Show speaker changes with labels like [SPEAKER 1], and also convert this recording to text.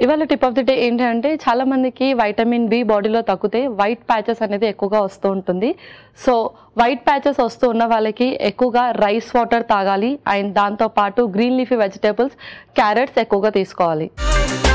[SPEAKER 1] ఇవాళ tip of the day ఏంటంటే చాలా మందికి వైటమిన్ బి బాడీలో తగ్గితే వైట్ ప్యాచెస్ అనేది ఎక్కువగా వస్తూ ఉంటుంది. సో వైట్ ప్యాచెస్ వస్తూ ఉన్న వాళ్ళకి ఎక్కువగా రైస్ వాటర్ తాగాలి అండ్ దాంతోపాటు గ్రీన్ లీఫీ వెజిటేబుల్స్, క్యారెట్స్ ఎక్కువగా తీసుకోవాలి.